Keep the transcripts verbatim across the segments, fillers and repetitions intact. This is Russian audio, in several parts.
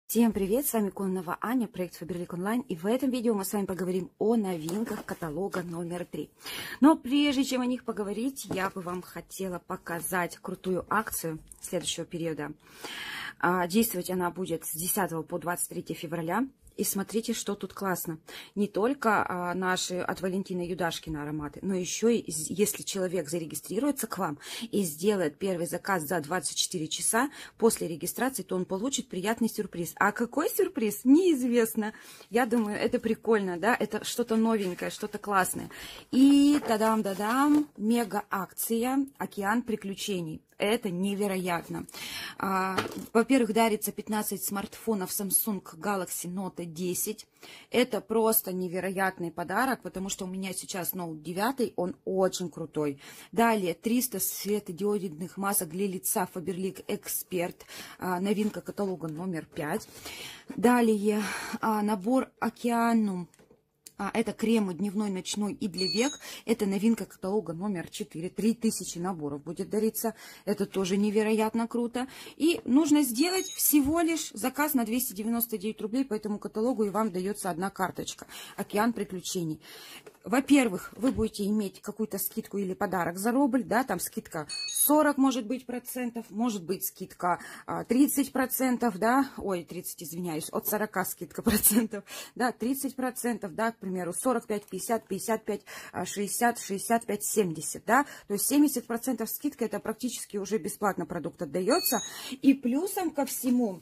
Всем привет, с вами Кононова Аня, проект Faberlic Online, и в этом видео мы с вами поговорим о новинках каталога номер три. Но прежде чем о них поговорить, я бы вам хотела показать крутую акцию следующего периода. Действовать она будет с десятого по двадцать третье февраля. И смотрите, что тут классно. Не только а, наши от Валентины Юдашкина ароматы, но еще и если человек зарегистрируется к вам и сделает первый заказ за двадцать четыре часа после регистрации, то он получит приятный сюрприз. А какой сюрприз? Неизвестно. Я думаю, это прикольно, да? Это что-то новенькое, что-то классное. И тадам-дадам, мега-акция «Океан приключений». Это невероятно. Во-первых, дарится пятнадцать смартфонов Samsung Galaxy Note десять. Это просто невероятный подарок, потому что у меня сейчас ноут девять, он очень крутой. Далее триста светодиодных масок для лица Faberlic Expert, новинка каталога номер пять. Далее набор Океанум. А, это кремы дневной, ночной и для век. Это новинка каталога номер четыре. три тысячи наборов будет дариться. Это тоже невероятно круто. И нужно сделать всего лишь заказ на двести девяносто девять рублей по этому каталогу, и вам дается одна карточка. Океан приключений. Во-первых, вы будете иметь какую-то скидку или подарок за рубль, да, там скидка сорок, может быть, процентов, может быть, скидка тридцать процентов, да, ой, тридцать, извиняюсь, от сорока скидка процентов, да, тридцать процентов, да, к примеру, сорок пять, пятьдесят, пятьдесят пять, шестьдесят, шестьдесят пять, семьдесят, да, то есть семьдесят процентов скидка, это практически уже бесплатно продукт отдается, и плюсом ко всему,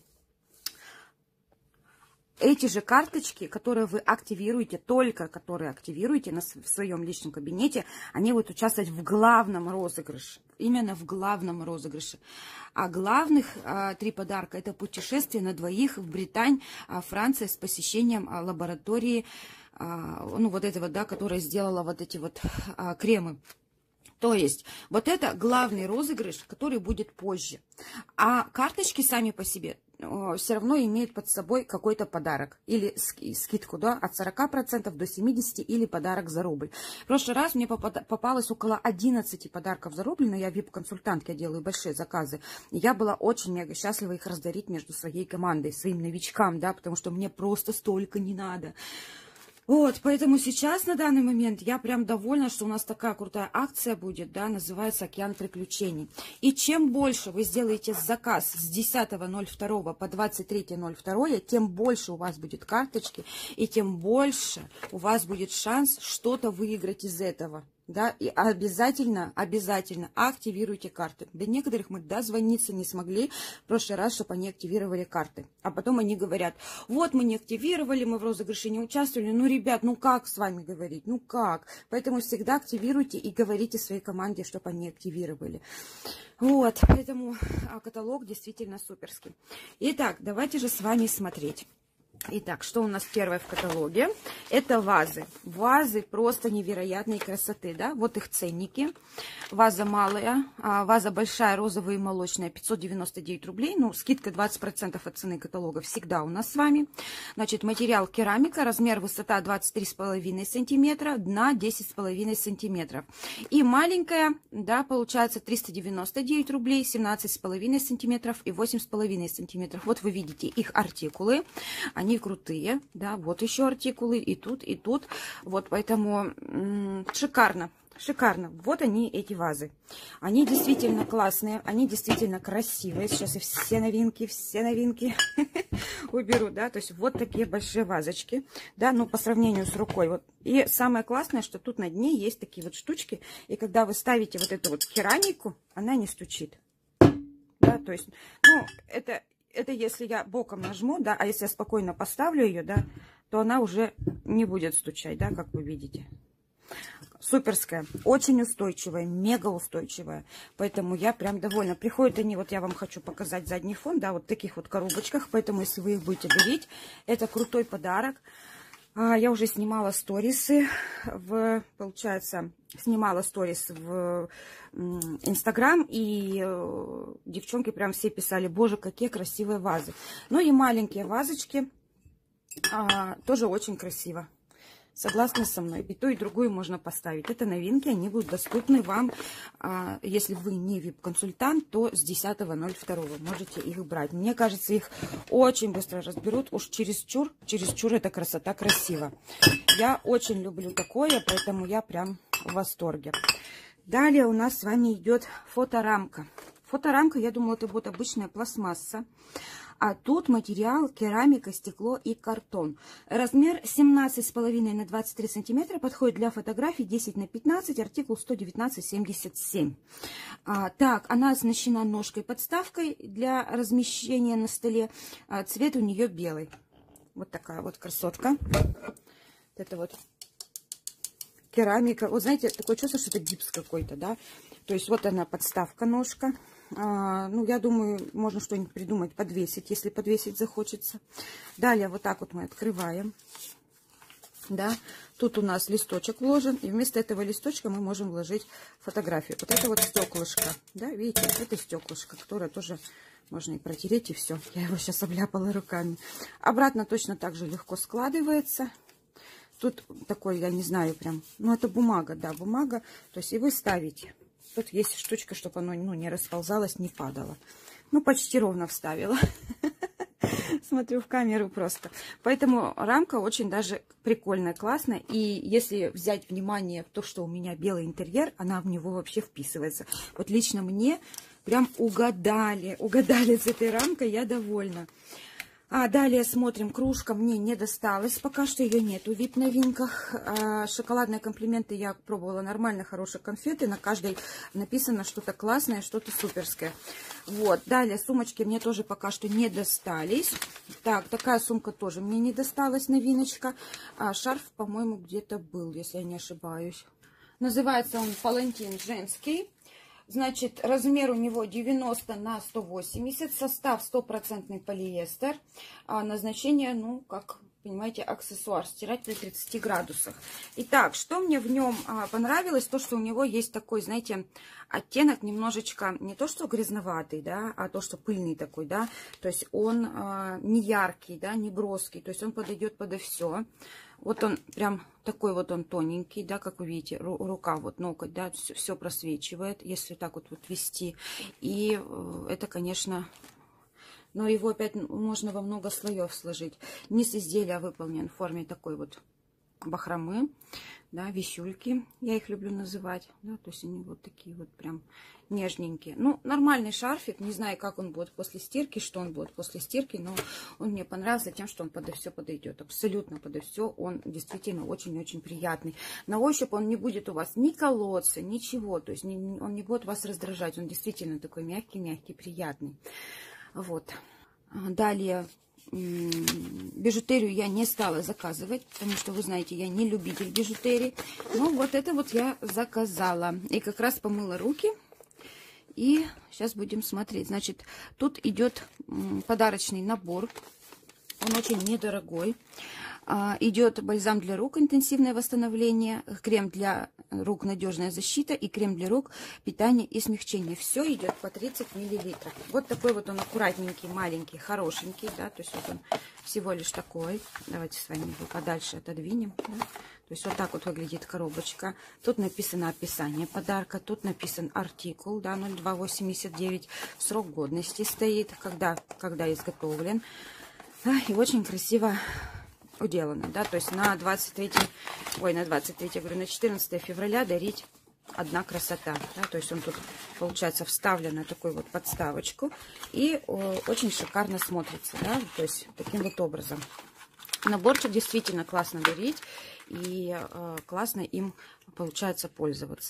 эти же карточки, которые вы активируете, только которые активируете на, в своем личном кабинете, они будут участвовать в главном розыгрыше. Именно в главном розыгрыше. А главных а, три подарка – это путешествие на двоих в Британь, а, Франция с посещением а, лаборатории, а, ну вот этого, да, которая сделала вот эти вот а, кремы. То есть, вот это главный розыгрыш, который будет позже. А карточки сами по себе все равно имеют под собой какой-то подарок. Или скидку, да, от сорока процентов до семидесяти, или подарок за рубль. В прошлый раз мне попалось около одиннадцати подарков за рубль, но я вип-консультант, я делаю большие заказы. И я была очень мега счастлива их раздарить между своей командой, своим новичкам, да, потому что мне просто столько не надо. Вот, поэтому сейчас, на данный момент, я прям довольна, что у нас такая крутая акция будет, да, называется «Океан приключений». И чем больше вы сделаете заказ с десятого ноль второго по двадцать третье ноль второе, тем больше у вас будет карточки, и тем больше у вас будет шанс что-то выиграть из этого. Да, и обязательно, обязательно активируйте карты. До некоторых мы дозвониться не смогли в прошлый раз, чтобы они активировали карты. А потом они говорят, вот мы не активировали, мы в розыгрыше не участвовали. Ну, ребят, ну как с вами говорить? Ну как? Поэтому всегда активируйте и говорите своей команде, чтобы они активировали. Вот, поэтому каталог действительно суперский. Итак, давайте же с вами смотреть. Итак, что у нас первое в каталоге? Это вазы. Вазы просто невероятной красоты, да? Вот их ценники. Ваза малая, а ваза большая, розовая и молочная, пятьсот девяносто девять рублей. Ну, скидка двадцать процентов от цены каталога всегда у нас с вами. Значит, материал керамика, размер высота двадцать три с половиной сантиметра, дна десять с половиной сантиметров. И маленькая, да, получается триста девяносто девять рублей, семнадцать с половиной сантиметров и восемь с половиной сантиметров. Вот вы видите их артикулы. Они Они крутые, да, вот еще артикулы, и тут, и тут. Вот, поэтому м-м, шикарно, шикарно. Вот они, эти вазы. Они действительно классные, они действительно красивые. Сейчас я все новинки, все новинки уберу, да. То есть вот такие большие вазочки, да, ну, по сравнению с рукой. Вот. И самое классное, что тут на дне есть такие вот штучки. И когда вы ставите вот эту вот керамику, она не стучит. Да, то есть, ну, это... Это если я боком нажму, да, а если я спокойно поставлю ее, да, то она уже не будет стучать, да, как вы видите. Суперская, очень устойчивая, мега устойчивая. Поэтому я прям довольна. Приходят они, вот я вам хочу показать задний фон, да, вот в таких вот коробочках. Поэтому, если вы их будете дарить, это крутой подарок. Я уже снимала сторисы, в, получается, снимала сторис в Инстаграм, и девчонки прям все писали, боже, какие красивые вазы. Ну и маленькие вазочки, а, тоже очень красиво. Согласны со мной? И ту, и другую можно поставить. Это новинки, они будут доступны вам, а, если вы не вип-консультант, то с десятого ноль второго можете их брать. Мне кажется, их очень быстро разберут, уж чересчур, чересчур эта красота красива. Я очень люблю такое, поэтому я прям в восторге. Далее у нас с вами идет фоторамка. Фоторамка, я думала, это будет обычная пластмасса. А тут материал керамика, стекло и картон. Размер семнадцать с половиной на двадцать три сантиметра. Подходит для фотографий десять на пятнадцать. Артикул сто девятнадцать семьдесят семь. А, так, она оснащена ножкой-подставкой для размещения на столе. А, цвет у нее белый. Вот такая вот красотка. Это вот керамика. Вот знаете, такое чувство, что это гипс какой-то, да. То есть вот она подставка, ножка. А, ну, я думаю, можно что-нибудь придумать, подвесить, если подвесить захочется. Далее вот так вот мы открываем. Да, тут у нас листочек вложен, и вместо этого листочка мы можем вложить фотографию. Вот это вот стеклышко, да, видите, это стеклышко, которое тоже можно и протереть, и все. Я его сейчас обляпала руками. Обратно точно так же легко складывается. Тут такой, я не знаю, прям, ну, это бумага, да, бумага, то есть и вы ставите. Тут есть штучка, чтобы оно, ну, не расползалось, не падало. Ну, почти ровно вставила. Смотрю в камеру просто. Поэтому рамка очень даже прикольная, классная. И если взять внимание в то, что у меня белый интерьер, она в него вообще вписывается. Вот лично мне прям угадали. Угадали с этой рамкой, я довольна. А далее смотрим, кружка мне не досталась, пока что ее нет в вип-новинках. А, шоколадные комплименты я пробовала, нормально, хорошие конфеты, на каждой написано что-то классное, что-то суперское. Вот, далее сумочки мне тоже пока что не достались. Так, такая сумка тоже мне не досталась, новиночка. А, шарф, по-моему, где-то был, если я не ошибаюсь. Называется он Палантин женский. Значит, размер у него девяносто на сто восемьдесят, состав стопроцентный полиэстер, а назначение, ну, как понимаете, аксессуар, стирать при тридцати градусах. Итак, что мне в нем а, понравилось, то, что у него есть такой, знаете, оттенок немножечко, не то, что грязноватый, да, а то, что пыльный такой, да, то есть он а, не яркий, да, не броский, то есть он подойдет подо все. Вот он прям такой вот он тоненький, да, как вы видите, рука, вот ноготь, да, все, все просвечивает, если так вот, вот вести. И это, конечно, но его опять можно во много слоев сложить. Низ изделия выполнен в форме такой вот бахромы, да, висюльки, я их люблю называть, да, то есть они вот такие вот прям нежненькие. Ну, нормальный шарфик, не знаю, как он будет после стирки, что он будет после стирки, но он мне понравился тем, что он подо все подойдет, абсолютно подо все, он действительно очень-очень приятный. На ощупь он не будет у вас ни колоться, ничего, то есть не, он не будет вас раздражать, он действительно такой мягкий-мягкий, приятный. Вот. Далее бижутерию я не стала заказывать, потому что, вы знаете, я не любитель бижутерии. Но вот это вот я заказала. И как раз помыла руки. И сейчас будем смотреть. Значит, тут идет подарочный набор. Он очень недорогой. Идет бальзам для рук, интенсивное восстановление, крем для рук, надежная защита и крем для рук, питание и смягчение. Все идет по тридцать миллилитров. Вот такой вот он аккуратненький, маленький, хорошенький, да, то есть вот он всего лишь такой. Давайте с вами его подальше отодвинем. Да? То есть вот так вот выглядит коробочка. Тут написано описание подарка, тут написан артикул, да, ноль два восемьдесят девять, срок годности стоит, когда, когда изготовлен. Да, и очень красиво уделано, да, то есть на двадцать третье, ой, на двадцать третье, говорю, на четырнадцатое февраля дарить одна красота, да, то есть он тут, получается, вставлен на такую вот подставочку и о, очень шикарно смотрится, да, то есть таким вот образом. Наборчик действительно классно дарить и э, классно им, получается, пользоваться.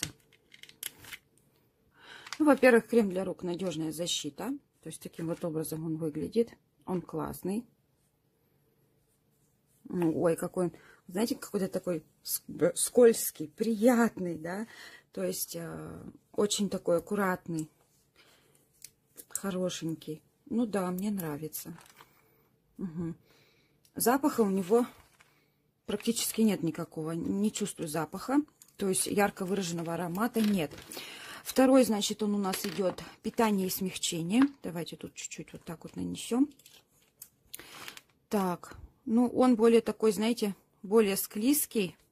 Ну, во-первых, крем для рук, надежная защита, то есть таким вот образом он выглядит, он классный. Ой, какой он, знаете, какой-то такой скользкий, приятный, да, то есть э, очень такой аккуратный, хорошенький. Ну да, мне нравится. Угу. Запаха у него практически нет никакого, не чувствую запаха, то есть ярко выраженного аромата нет. Второй, значит, он у нас идет питание и смягчение. Давайте тут чуть-чуть вот так вот нанесем. Так. Ну, он более такой, знаете, более склизкий.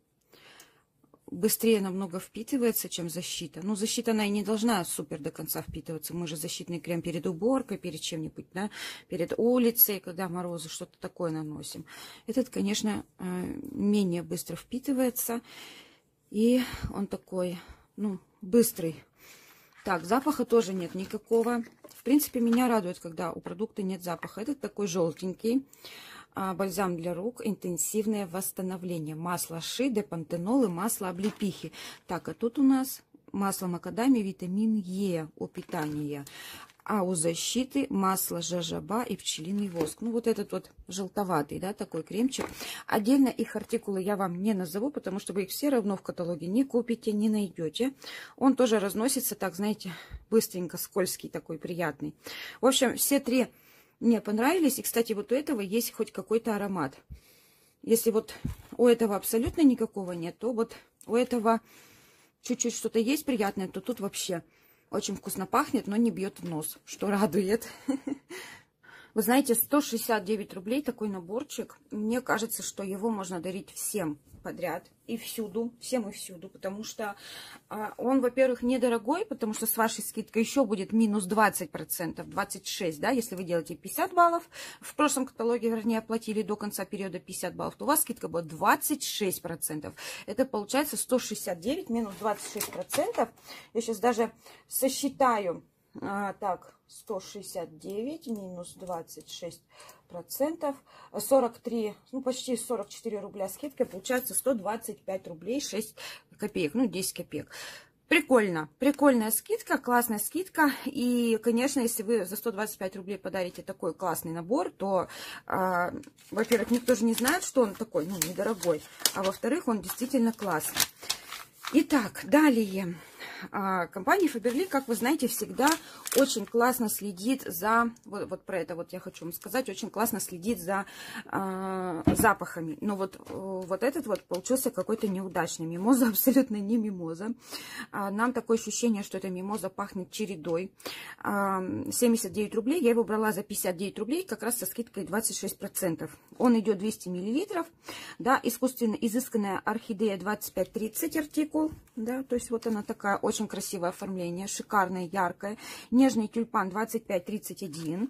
быстрее намного впитывается, чем защита. Ну, защита, она и не должна супер до конца впитываться. Мы же защитный крем перед уборкой, перед чем-нибудь, да, перед улицей, когда морозы, что-то такое наносим. Этот, конечно, менее быстро впитывается. И он такой, ну, быстрый. Так, запаха тоже нет никакого. В принципе, меня радует, когда у продукта нет запаха. Этот такой желтенький. Бальзам для рук, интенсивное восстановление. Масло ши, депантенол и масло облепихи. Так, а тут у нас масло макадамия, витамин Е у питания. А у защиты масло жожоба и пчелиный воск. Ну, вот этот вот желтоватый, да, такой кремчик. Отдельно их артикулы я вам не назову, потому что вы их все равно в каталоге не купите, не найдете. Он тоже разносится так, знаете, быстренько, скользкий такой, приятный. В общем, все три мне понравились. И, кстати, вот у этого есть хоть какой-то аромат. Если вот у этого абсолютно никакого нет, то вот у этого чуть-чуть что-то есть приятное, то тут вообще очень вкусно пахнет, но не бьет в нос, что радует. Вы знаете, сто шестьдесят девять рублей такой наборчик. Мне кажется, что его можно дарить всем подряд и всюду, всем и всюду, потому что а, он, во-первых, недорогой, потому что с вашей скидкой еще будет минус двадцать процентов, двадцать шесть, да, если вы делаете пятьдесят баллов, в прошлом каталоге, вернее, оплатили до конца периода пятьдесят баллов, то у вас скидка будет двадцать шесть процентов. Это получается сто шестьдесят девять минус двадцать шесть процентов. Я сейчас даже сосчитаю. А, так, сто шестьдесят девять минус двадцать шесть процентов, сорок три, ну почти сорок четыре рубля скидка, получается сто двадцать пять рублей шесть копеек, ну десять копеек. Прикольно, прикольная скидка, классная скидка. И, конечно, если вы за сто двадцать пять рублей подарите такой классный набор, то, а, во-первых, никто же не знает, что он такой, ну, недорогой, а во-вторых, он действительно классный. Итак, далее. Компания Faberlic, как вы знаете, всегда очень классно следит за, вот, вот про это вот я хочу вам сказать, очень классно следит за э, запахами. Но вот, вот этот вот получился какой-то неудачный. Мимоза абсолютно не мимоза. А, нам такое ощущение, что эта мимоза пахнет чередой. А, семьдесят девять рублей, я его брала за пятьдесят девять рублей, как раз со скидкой двадцать шесть процентов. Он идет двести миллилитров, да, искусственно изысканная орхидея двадцать пять тридцать артикул, да, то есть вот она такая, очень красивое оформление, шикарное, яркое. Нежный тюльпан двадцать пять тридцать один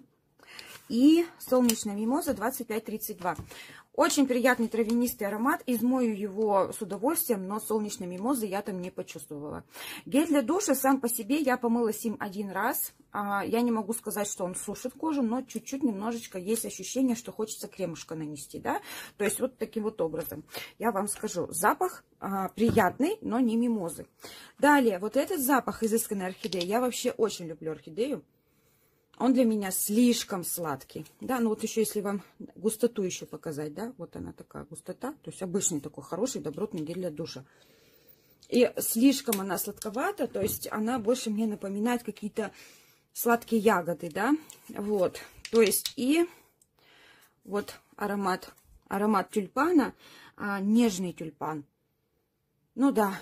и солнечная мимоза двадцать пять тридцать два. Очень приятный травянистый аромат. Измою его с удовольствием, но солнечной мимозы я там не почувствовала. Гель для душа сам по себе я помылась им один раз. Я не могу сказать, что он сушит кожу, но чуть-чуть немножечко есть ощущение, что хочется кремушка нанести, да. То есть вот таким вот образом. Я вам скажу, запах а, приятный, но не мимозы. Далее, вот этот запах изысканной орхидеи. Я вообще очень люблю орхидею. Он для меня слишком сладкий. Да, ну вот еще если вам густоту еще показать, да, вот она такая густота. То есть обычный такой хороший добротный гель для душа. И слишком она сладковата, то есть она больше мне напоминает какие-то сладкие ягоды, да. Вот, то есть и вот аромат, аромат тюльпана, а, нежный тюльпан. Ну да,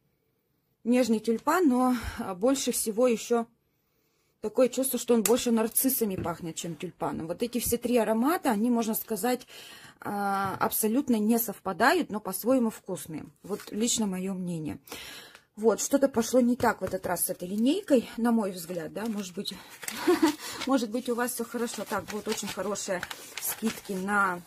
нежный тюльпан, но больше всего еще... Такое чувство, что он больше нарциссами пахнет, чем тюльпаном. Вот эти все три аромата, они, можно сказать, абсолютно не совпадают, но по-своему вкусные. Вот лично мое мнение. Вот, что-то пошло не так в этот раз с этой линейкой, на мой взгляд, да, может быть, может быть у вас все хорошо. Так, вот очень хорошие скидки на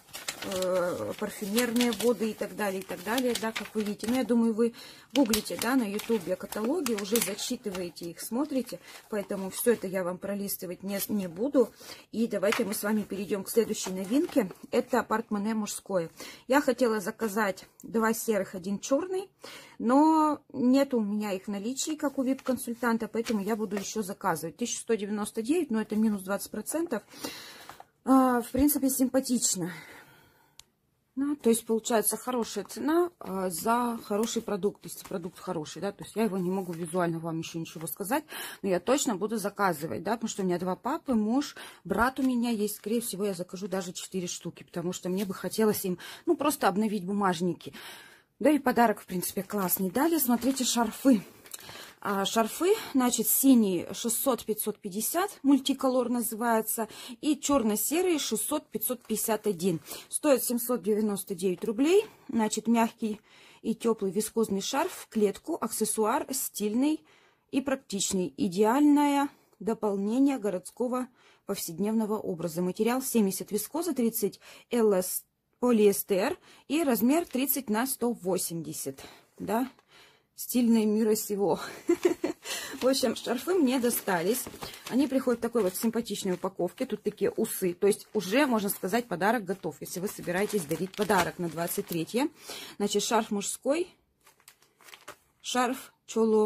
э, парфюмерные воды и так далее, и так далее, да, как вы видите. Ну, я думаю, вы гуглите, да, на ютубе каталоги, уже зачитываете их, смотрите, поэтому все это я вам пролистывать не, не буду. И давайте мы с вами перейдем к следующей новинке. Это портмоне мужское. Я хотела заказать два серых, один черный, но нет у меня их в наличии, как у вип-консультанта, поэтому я буду еще заказывать. тысяча сто девяносто девять, но это минус двадцать процентов. А, в принципе, симпатично. Ну, то есть, получается, хорошая цена а, за хороший продукт, если продукт хороший, да, то есть я его не могу визуально вам еще ничего сказать, но я точно буду заказывать, да, потому что у меня два папы, муж, брат у меня есть, скорее всего, я закажу даже четыре штуки, потому что мне бы хотелось им, ну, просто обновить бумажники. Да и подарок, в принципе, классный. Далее, смотрите, шарфы. А, шарфы, значит, синий шестьсот пятьсот пятьдесят, мультиколор называется, и черно-серый шестьсот пятьсот пятьдесят один. Стоит семьсот девяносто девять рублей, значит, мягкий и теплый вискозный шарф в клетку, аксессуар стильный и практичный. Идеальное дополнение городского повседневного образа. Материал семьдесят вискоза, тридцать эластин, полиэстер и размер тридцать на сто восемьдесят. Да, стильное мира сего. В общем, шарфы мне достались. Они приходят в такой вот симпатичной упаковке. Тут такие усы. То есть уже, можно сказать, подарок готов, если вы собираетесь дарить подарок на двадцать третье. Значит, шарф мужской. Шарф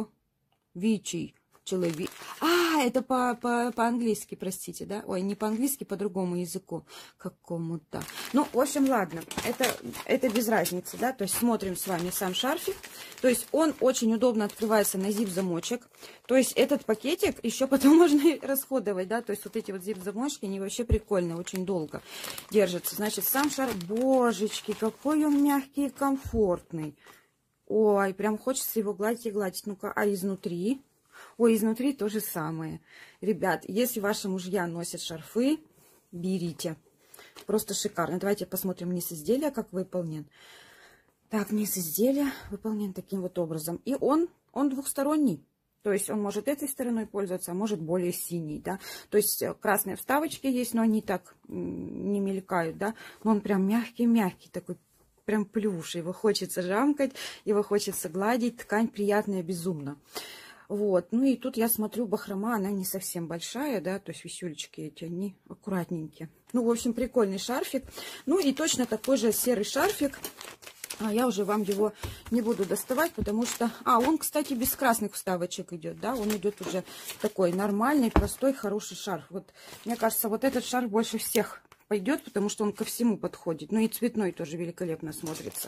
чоловичий. Человек. А, это по-английски, по, по простите, да? Ой, не по-английски, по другому языку какому-то. Ну, в общем, ладно, это, это без разницы, да? То есть смотрим с вами сам шарфик. То есть он очень удобно открывается на зип-замочек. То есть этот пакетик еще потом можно расходовать, да? То есть вот эти вот зип-замочки, они вообще прикольные, очень долго держатся. Значит, сам шарф, божечки, какой он мягкий и комфортный. Ой, прям хочется его гладить и гладить. Ну-ка, а изнутри... Ой, изнутри то же самое. Ребят, если ваши мужья носят шарфы, берите. Просто шикарно. Давайте посмотрим низ изделия, как выполнен. Так, низ изделия выполнен таким вот образом. И он, он двухсторонний. То есть он может этой стороной пользоваться, а может более синий, да. То есть красные вставочки есть, но они так не мелькают, да. Но он прям мягкий-мягкий такой. Прям плюш. Его хочется жамкать, его хочется гладить. Ткань приятная безумно. Вот, ну и тут я смотрю, бахрома, она не совсем большая, да, то есть висюлечки эти, они аккуратненькие. Ну, в общем, прикольный шарфик. Ну и точно такой же серый шарфик. А я уже вам его не буду доставать, потому что... А, он, кстати, без красных вставочек идет, да, он идет уже такой нормальный, простой, хороший шарф. Вот, мне кажется, вот этот шарф больше всех пойдет, потому что он ко всему подходит. Ну и цветной тоже великолепно смотрится.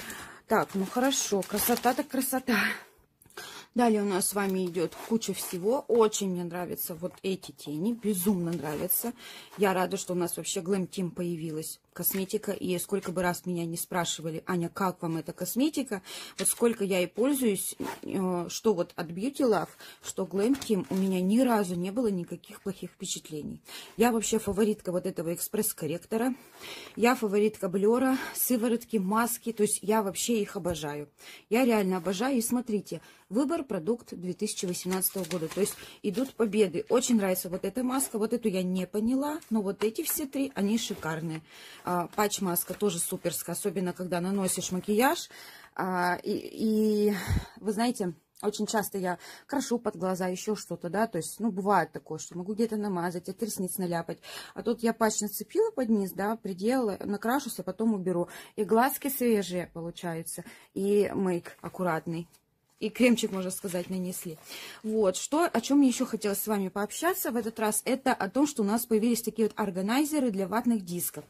Так, ну хорошо, красота так красота. Далее у нас с вами идет куча всего. Очень мне нравятся вот эти тени. Безумно нравятся. Я рада, что у нас вообще Glam Team появилась. Косметика. И сколько бы раз меня не спрашивали, Аня, как вам эта косметика? Вот сколько я и пользуюсь, что вот от Beauty Love, что Glam Team, у меня ни разу не было никаких плохих впечатлений. Я вообще фаворитка вот этого экспресс-корректора. Я фаворитка блера, сыворотки, маски. То есть я вообще их обожаю. Я реально обожаю. И смотрите, выбор продукт две тысячи восемнадцатого года. То есть идут победы. Очень нравится вот эта маска. Вот эту я не поняла. Но вот эти все три, они шикарные. А, патч-маска тоже суперская. Особенно, когда наносишь макияж. А, и, и вы знаете... Очень часто я крашу под глаза, еще что-то, да, то есть, ну, бывает такое, что могу где-то намазать, от ресниц наляпать. А тут я патч нацепила под низ, да, приделала, накрашусь, а потом уберу. И глазки свежие получаются, и мейк аккуратный. И кремчик, можно сказать, нанесли. Вот, что, о чем мне еще хотелось с вами пообщаться в этот раз, это о том, что у нас появились такие вот органайзеры для ватных дисков.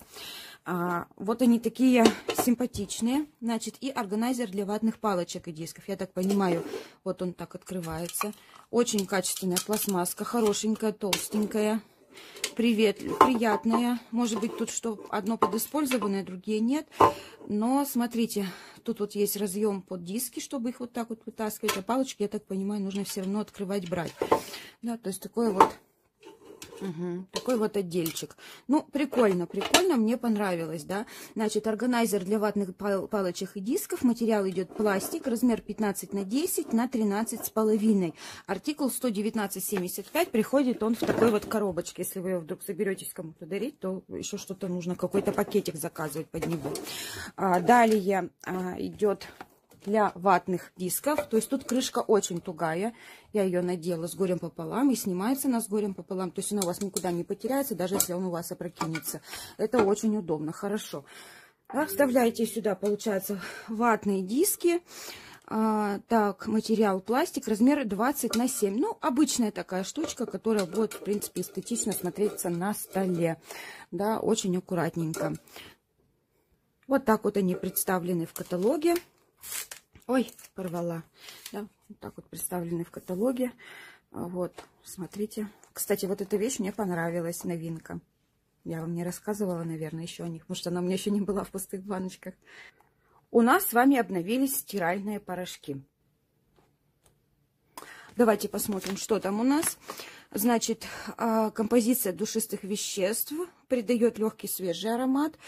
А, вот они такие симпатичные, значит, и органайзер для ватных палочек и дисков. Я так понимаю, вот он так открывается. Очень качественная пластмасска, хорошенькая, толстенькая, привет, приятная. Может быть, тут что одно подиспользованное, другие нет. Но смотрите, тут вот есть разъем под диски, чтобы их вот так вот вытаскивать. А палочки, я так понимаю, нужно все равно открывать, брать. Да, то есть такое вот... Угу, такой вот отдельчик. Ну, прикольно, прикольно, мне понравилось, да. Значит, органайзер для ватных пал палочек и дисков. Материал идет пластик, размер пятнадцать на десять на тринадцать с половиной. Артикул сто девятнадцать семьдесят пять. Приходит он в такой вот коробочке. Если вы вдруг соберетесь кому-то дарить, то еще что-то нужно, какой-то пакетик заказывать под него. А, далее а, идет... для ватных дисков. То есть тут крышка очень тугая. Я ее надела с горем пополам. И снимается она с горем пополам. То есть она у вас никуда не потеряется, даже если он у вас опрокинется. Это очень удобно. Хорошо. Вставляете сюда, получается, ватные диски. А, так, материал пластик, размер двадцать на семь. Ну, обычная такая штучка, которая будет, в принципе, эстетично смотреться на столе. Да, очень аккуратненько. Вот так вот они представлены в каталоге. Ой, порвала. Да, вот так вот представлены в каталоге. Вот, смотрите. Кстати, вот эта вещь мне понравилась, новинка. Я вам не рассказывала, наверное, еще о них, потому что она у меня еще не была в пустых баночках. У нас с вами обновились стиральные порошки. Давайте посмотрим, что там у нас. Значит, композиция душистых веществ придает легкий свежий аромат.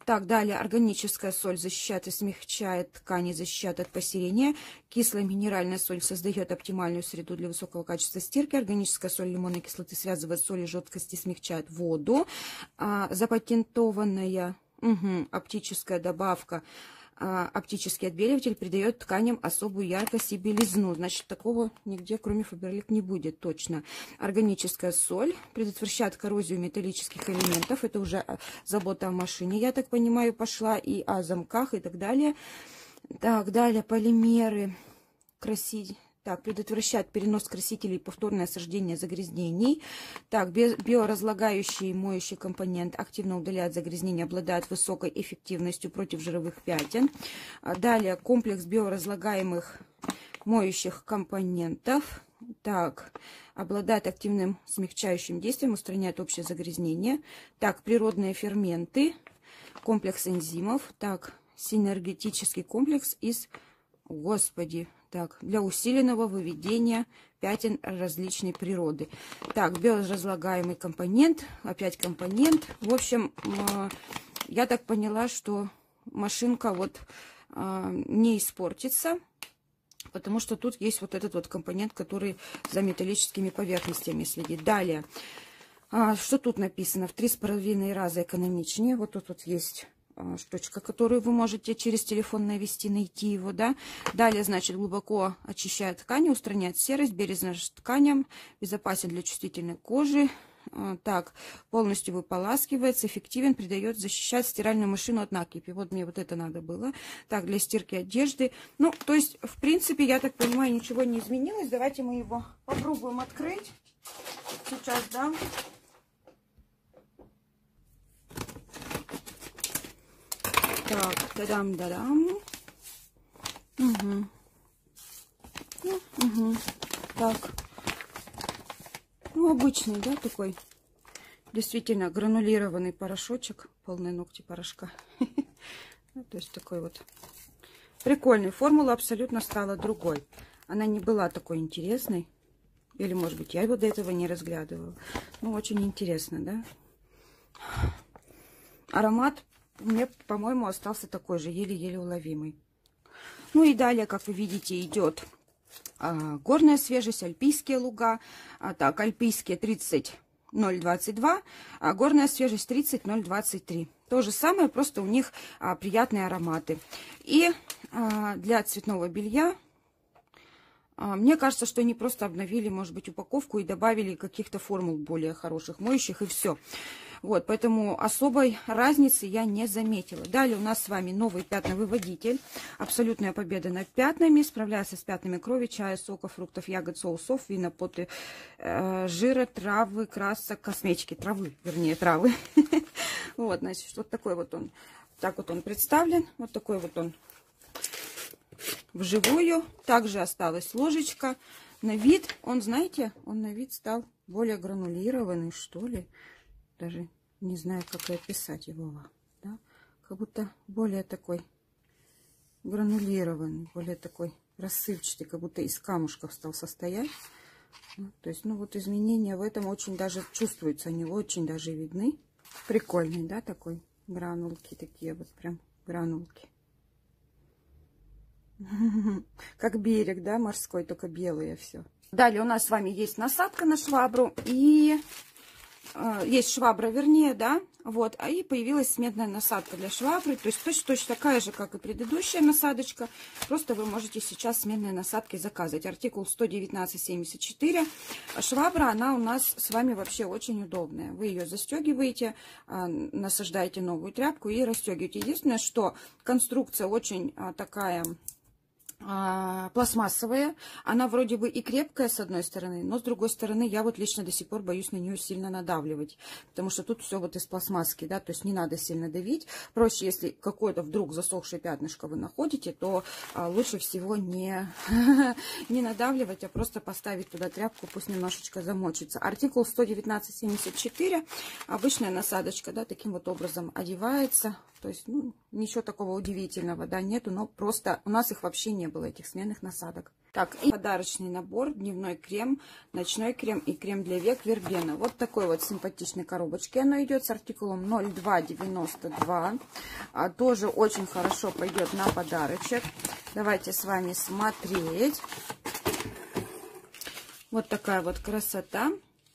Так, далее органическая соль защищает и смягчает ткани, защищает от посерения. Кислая минеральная соль создает оптимальную среду для высокого качества стирки. Органическая соль лимонной кислоты связывает соль и жидкости, смягчает воду. А, запатентованная угу, оптическая добавка. Оптический отбеливатель придает тканям особую яркость и белизну. Значит, такого нигде, кроме Faberlic, не будет точно. Органическая соль предотвращает коррозию металлических элементов. Это уже забота о машине, я так понимаю, пошла. И о замках и так далее. Так, далее полимеры. Красить. Так, предотвращает перенос красителей и повторное осаждение загрязнений. Так, биоразлагающий моющий компонент активно удаляет загрязнения, обладает высокой эффективностью против жировых пятен. Далее, комплекс биоразлагаемых моющих компонентов. Так, обладает активным смягчающим действием, устраняет общее загрязнение. Так, природные ферменты, комплекс энзимов. Так, синергетический комплекс из, господи, так, для усиленного выведения пятен различной природы. Так, биоразлагаемый компонент, опять компонент. В общем, я так поняла, что машинка вот не испортится, потому что тут есть вот этот вот компонент, который за металлическими поверхностями следит. Далее, что тут написано? В три с половиной раза экономичнее. Вот тут вот есть штучка, которую вы можете через телефон навести, найти его, да. Далее, значит, глубоко очищает ткани, устраняет серость, бережно тканям, безопасен для чувствительной кожи. Так, полностью выполаскивается, эффективен, придает, защищать стиральную машину от накипи. Вот мне вот это надо было. Так, для стирки одежды. Ну, то есть, в принципе, я так понимаю, ничего не изменилось. Давайте мы его попробуем открыть. Сейчас, да. Так, тадам-дадам. Угу. Ну, угу. Так. Ну, обычный, да, такой. Действительно, гранулированный порошочек. Полные ногти порошка. То есть, такой вот. Прикольный. Формула абсолютно стала другой. Она не была такой интересной. Или, может быть, я его до этого не разглядывала. Ну, очень интересно, да? Аромат мне, по-моему, остался такой же, еле-еле уловимый. Ну и далее, как вы видите, идет а, горная свежесть, альпийские луга. А, так, альпийские тридцать ноль двадцать два, а горная свежесть тридцать ноль двадцать три. То же самое, просто у них а, приятные ароматы. И а, для цветного белья, а, мне кажется, что они просто обновили, может быть, упаковку и добавили каких-то формул более хороших, моющих, и все. Вот, поэтому особой разницы я не заметила. Далее у нас с вами новый пятновыводитель. Абсолютная победа над пятнами. Справляется с пятнами крови, чая, сока, фруктов, ягод, соусов, вина, поты, э, жира, травы, красок, косметики. Травы, вернее, травы. Вот, значит, вот такой вот он. Так вот он представлен. Вот такой вот он вживую. Также осталась ложечка. На вид, он, знаете, он на вид стал более гранулированный, что ли. Даже не знаю, как и описать его. Да? Как будто более такой гранулированный, более такой рассыпчатый, как будто из камушков стал состоять. Ну, то есть, ну вот изменения в этом очень даже чувствуются, они очень даже видны. Прикольный, да, такой? Гранулки такие вот, прям гранулки. Как берег, да, морской, только белые все. Далее у нас с вами есть насадка на швабру и... Есть швабра, вернее, да, вот, а и появилась сменная насадка для швабры, то есть точно, точно такая же, как и предыдущая насадочка, просто вы можете сейчас сменные насадки заказывать. Артикул сто девятнадцать семьдесят четыре. Швабра, она у нас с вами вообще очень удобная. Вы ее застегиваете, насаждаете новую тряпку и расстегиваете. Единственное, что конструкция очень такая... пластмассовая, она вроде бы и крепкая с одной стороны, но с другой стороны я вот лично до сих пор боюсь на нее сильно надавливать, потому что тут все вот из пластмасски, да, то есть не надо сильно давить. Проще, если какое-то вдруг засохшее пятнышко вы находите, то а, лучше всего не, не надавливать, а просто поставить туда тряпку, пусть немножечко замочится. Артикул сто девятнадцать семьдесят четыре, обычная насадочка, да, таким вот образом одевается. То есть, ну, ничего такого удивительного, да, нету, но просто у нас их вообще не было, этих сменных насадок. Так, и подарочный набор: дневной крем, ночной крем и крем для век вербена. Вот такой вот симпатичной коробочке оно идет с артикулом ноль два девяносто два. А, тоже очень хорошо пойдет на подарочек. Давайте с вами смотреть. Вот такая вот красота.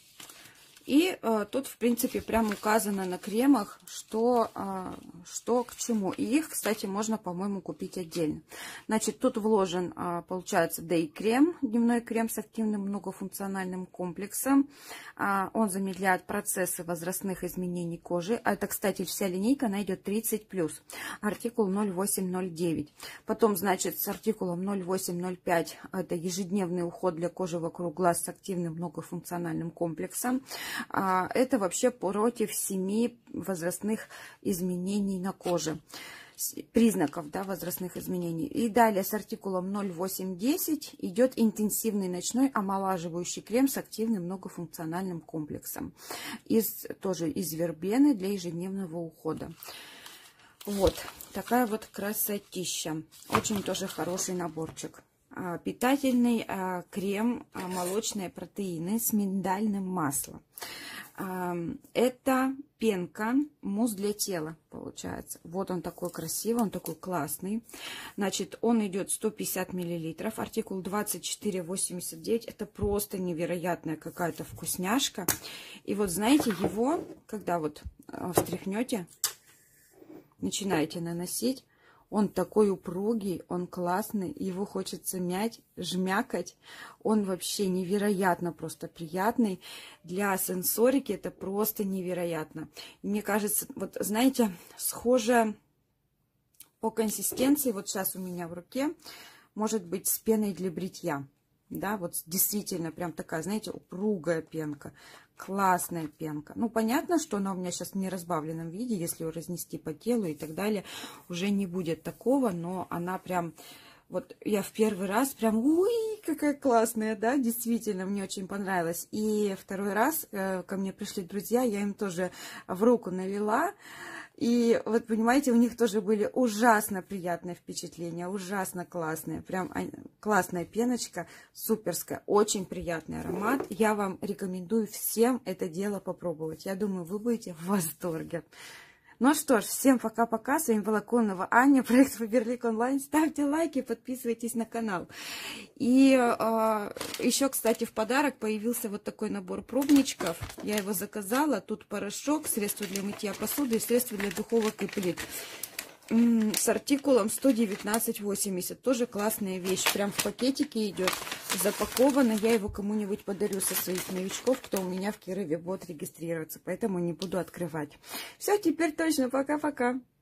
И э, тут, в принципе, прям указано на кремах, что, э, что к чему. И их, кстати, можно, по-моему, купить отдельно. Значит, тут вложен, э, получается, Day крем, дневной крем с активным многофункциональным комплексом. Э, он замедляет процессы возрастных изменений кожи. А это, кстати, вся линейка, она идет тридцать плюс. Артикул ноль восемь ноль девять. Потом, значит, с артикулом ноль восемь ноль пять это ежедневный уход для кожи вокруг глаз с активным многофункциональным комплексом. Это вообще против семи возрастных изменений на коже, признаков, да, возрастных изменений. И далее с артикулом ноль восемь десять идет интенсивный ночной омолаживающий крем с активным многофункциональным комплексом. Из, тоже из вербены для ежедневного ухода. Вот такая вот красотища. Очень тоже хороший наборчик. Питательный а, крем а, молочные протеины с миндальным маслом. А, это пенка, мусс для тела получается. Вот он такой красивый, он такой классный. Значит, он идет сто пятьдесят миллилитров, артикул двадцать четыре восемьдесят девять. Это просто невероятная какая-то вкусняшка. И вот знаете, его, когда вот встряхнете, начинаете наносить, он такой упругий, он классный, его хочется мять, жмякать. Он вообще невероятно просто приятный. Для сенсорики это просто невероятно. И мне кажется, вот знаете, схоже по консистенции, вот сейчас у меня в руке, может быть с пеной для бритья. Да, вот действительно прям такая, знаете, упругая пенка. Классная пенка. Ну, понятно, что она у меня сейчас в неразбавленном виде, если ее разнести по телу и так далее, уже не будет такого, но она прям, вот я в первый раз прям, ой, какая классная, да, действительно, мне очень понравилось. И второй раз э, ко мне пришли друзья, я им тоже в руку налила. И вот, понимаете, у них тоже были ужасно приятные впечатления, ужасно классные, прям классная пеночка, суперская, очень приятный аромат. Я вам рекомендую всем это дело попробовать. Я думаю, вы будете в восторге. Ну что ж, всем пока-пока. С вами была Конова Аня, проект Фаберлик онлайн. Ставьте лайки, подписывайтесь на канал. И э, еще, кстати, в подарок появился вот такой набор пробничков. Я его заказала. Тут порошок, средство для мытья посуды и средство для духовок и плит. С артикулом сто девятнадцать восемьдесят. Тоже классная вещь. Прям в пакетике идет. Запаковано. Я его кому-нибудь подарю со своих новичков, кто у меня в Кирове будет регистрироваться. Поэтому не буду открывать. Все, теперь точно. Пока-пока.